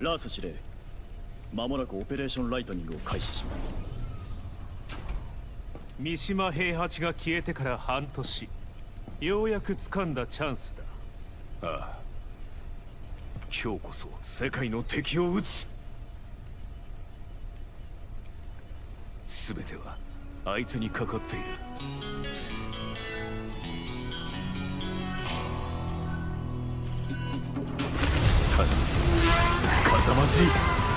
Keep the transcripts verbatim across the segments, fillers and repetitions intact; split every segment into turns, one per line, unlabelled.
ラース司令、間もなくオペレーションライトニングを開始します。
三島平八が消えてから半年、ようやく掴んだチャンスだ。
ああ、今日こそ世界の敵を撃つ。全てはあいつにかかっている。頼むぞ風間じ。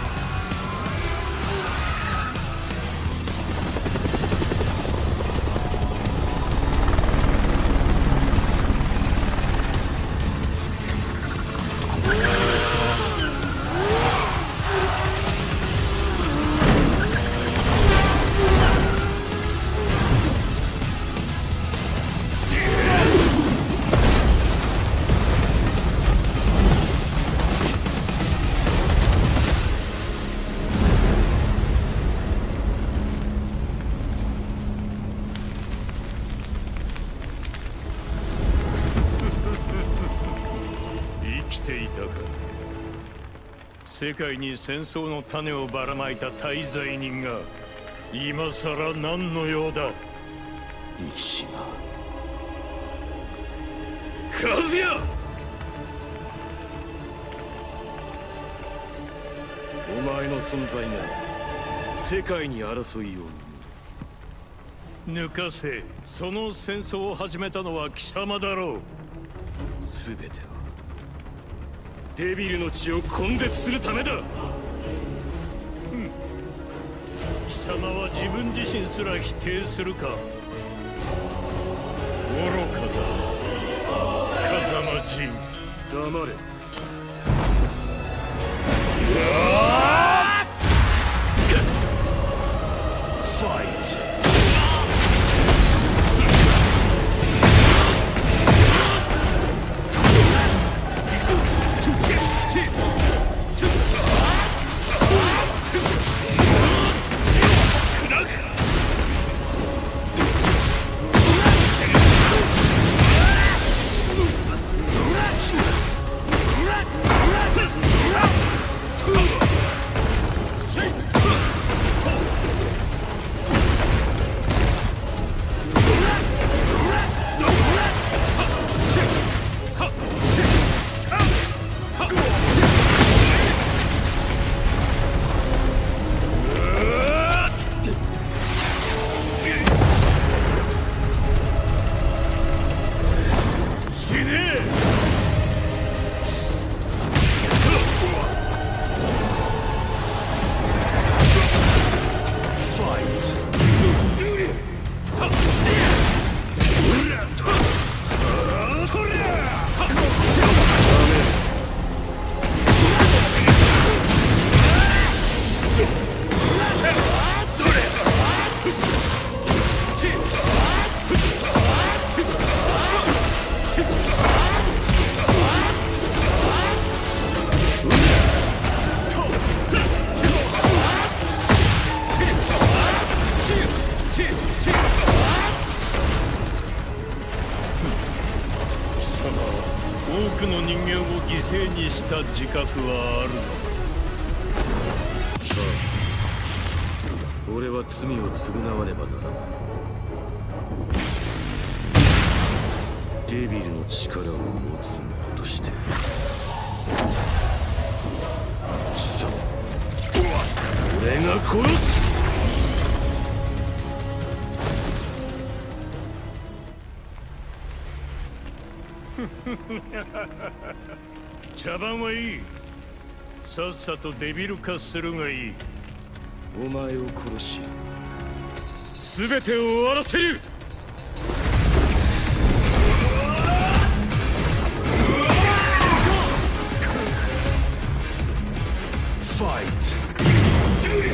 世界に戦争の種をばらまいた大罪人が今さら何の用だ。
三島
和也、お前の存在が世界に争いを抜かせ。その戦争を始めたのは貴様だろう。全てはデビルの血を根絶するためだ。貴様は自分自身すら否定するか。愚かだ風間陣。黙れ。ファイト。多くの人間を犠牲にした自覚はあるのか。ああ、俺は罪を償わねばならない。デビルの力を持つ者として貴様、俺が殺す。茶番はいい。さっさとデビル化するがいい。お前を殺し全てを終わらせる。ファイト。俺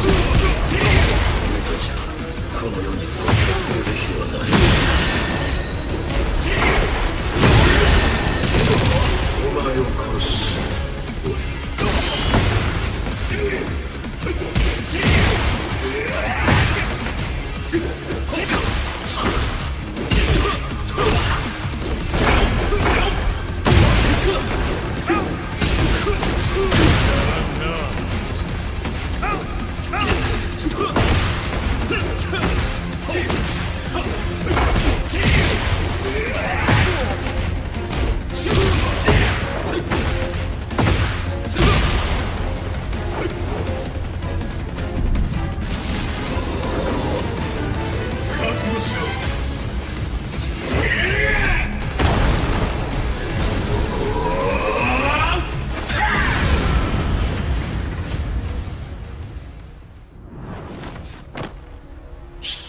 たちはこの世に存在するべきではない。お前を殺し、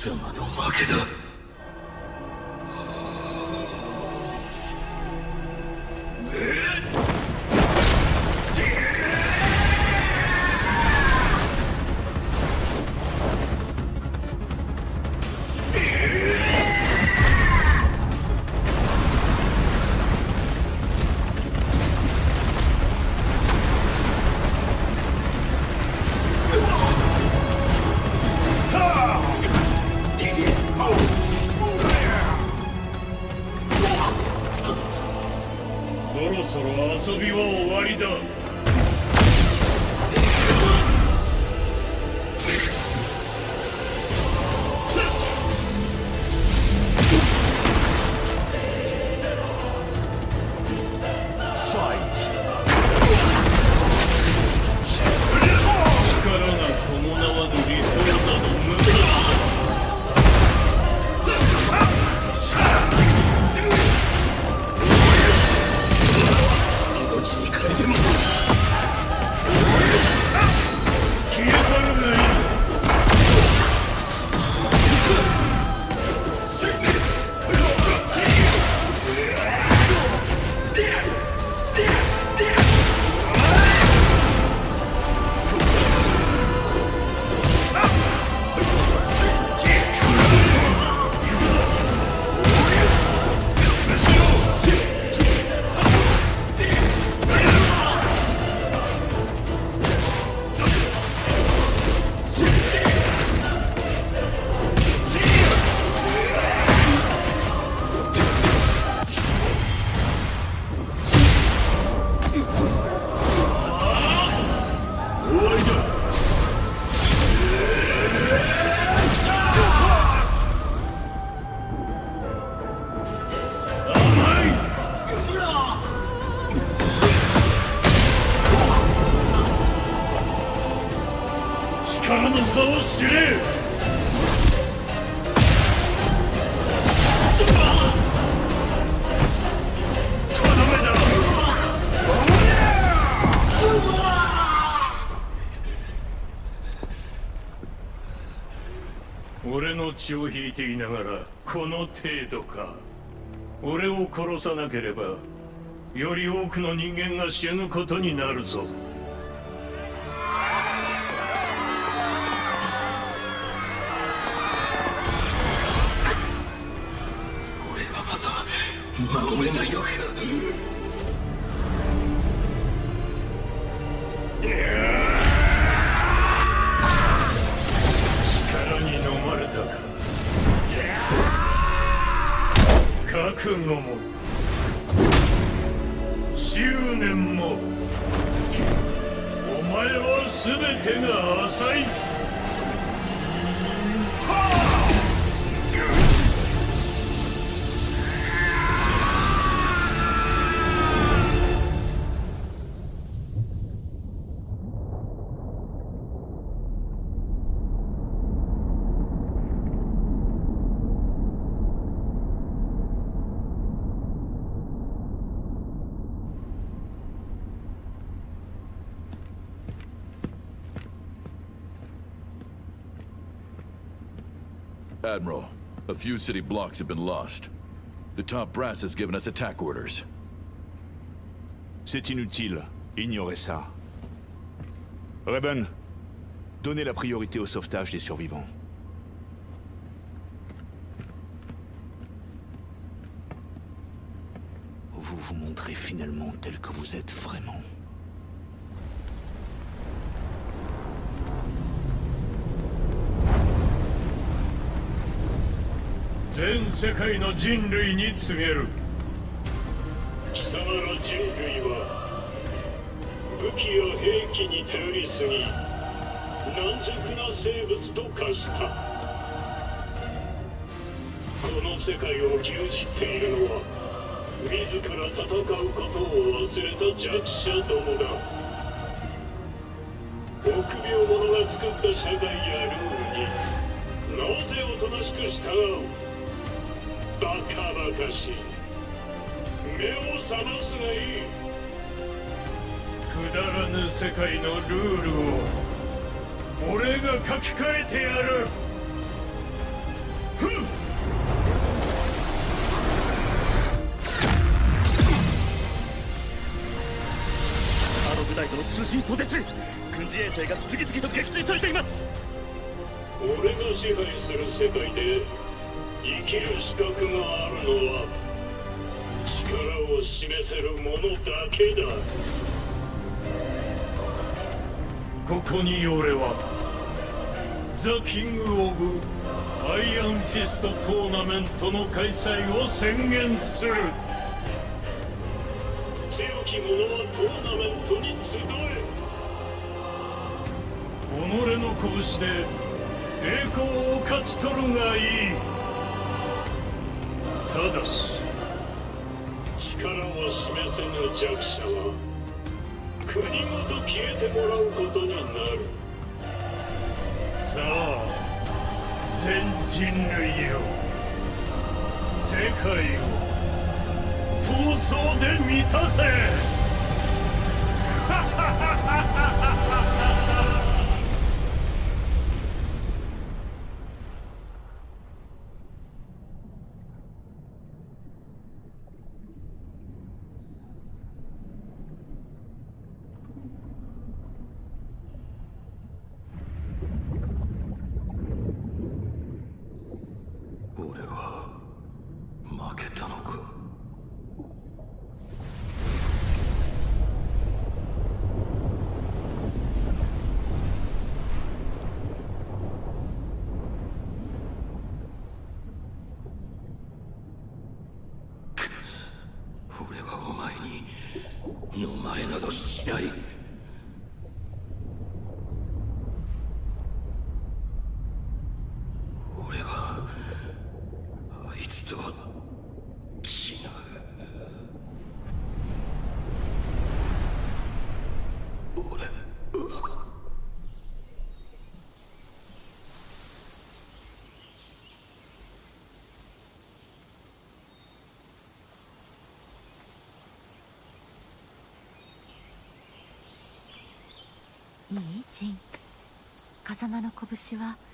貴様の負けだ。
そろそろ遊びは終わりだ。力が伴わぬ理想など無駄だ。命に変えても消え去るがいい。力の差を知れ。とどめだ。俺の血を引いていながらこの程度か。俺を殺さなければより多くの人間が死ぬことになるぞ。守れないのか。力に飲まれたか。覚悟も執念もお前は全てが浅い。
Admiral, a few city blocks have been lost. The top brass has given us attack orders.
C'est inutile. Ignorez ça. Raven, donnez la priorité au sauvetage des survivants. Vous vous montrez finalement tel que vous êtes vraiment.
全世界の人類に告げる。
貴様ら人類は武器や兵器に頼りすぎ軟弱な生物と化した。この世界を牛耳っているのは自ら戦うことを忘れた弱者どもだ。臆病者が作った社会やルールになぜおとなしく従う。バカバカしい。目を覚ますがいい。
くだらぬ世界のルールを俺が書き換えてやる。
あの部隊との通信途絶。軍事衛星が次々と撃墜されています。
俺が支配する世界で生きる資格があるのは力を示せる者だけだ。
ここに俺はザ・キング・オブ・アイアンフィストトーナメントの開催を宣言する。
強き者はトーナメントに集え。
己の拳で栄光を勝ち取るがいい。ただし
力を示せぬ弱者は国ごと消えてもらうことになる。
さあ全人類よ、世界を闘争で満たせ。
俺は負けたのか。俺はお前に飲まれなどしない。俺はあいつとは違う。俺は
いいジン。風間の拳は